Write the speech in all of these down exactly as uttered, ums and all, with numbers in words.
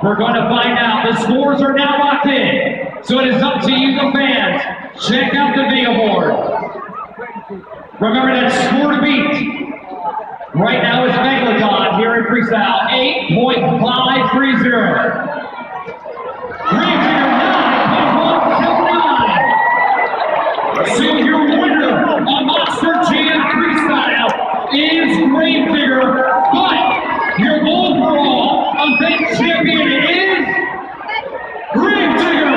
we're going to find out. The scores are now locked in, so it is up to you, the fans. Check out the video board. Remember that score to beat right now is Megalodon here in freestyle, eight point five three zero. Grave Digger, nine point one seven nine. So your winner on Monster Jam Freestyle is Grave Digger, but your overall event champion is Grave Digger.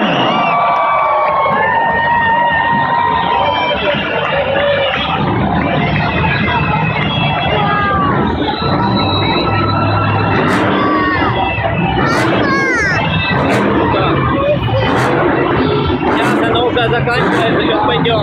Заканчивается, сейчас пойдем.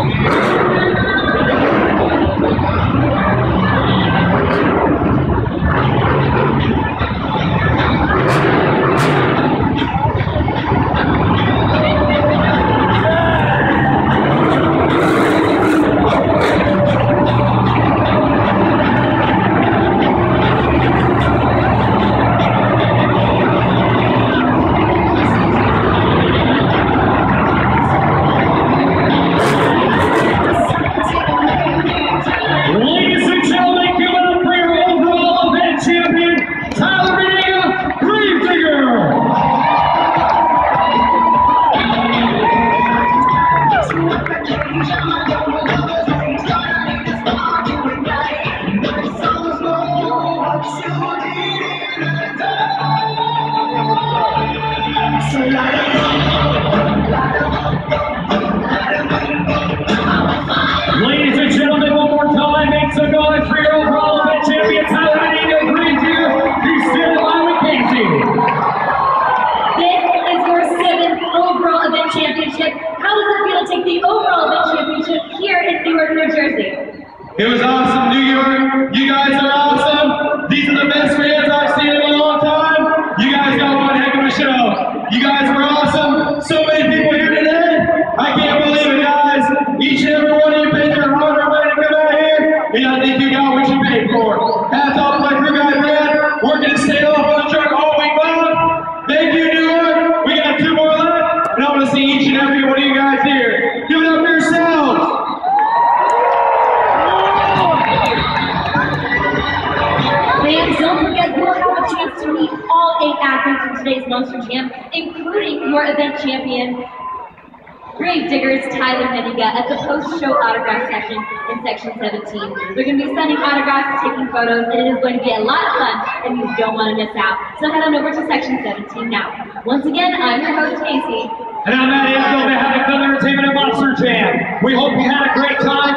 Ladies and gentlemen, one more time, make some noise for your overall event champion, Tyler Menino. Grave Digger, he's still alive with Casey. This is your seventh overall event championship. How does it feel to take the overall event championship here in Newark, New Jersey? It was awesome, New York. You guys are awesome. These are the best fans I've seen in a long time. You guys got one heck of a show. You guys were awesome. So many people here today. I can't believe it, guys. Each and every one of you paid your hard earned money to come out here, and I think you got what you paid for. Hats off to my crew guys, man. We're going to stay off on the truck all week long. Thank you, New York. We got two more left, and I want to see each and every one of you guys here. Give it up for yourselves. Fans, don't forget you'll have a chance to meet all eight athletes from today's Monster Jam, including your event champion, Grave Digger's Tyler Menino, at the post-show autograph session in section seventeen. They're going to be sending autographs, taking photos, and it is going to be a lot of fun, and you don't want to miss out. So head on over to section seventeen now. Once again, I'm your host, Casey. And I'm Matt Ansel, behalf of Thunder Entertainment and Monster Jam. We hope you had a great time.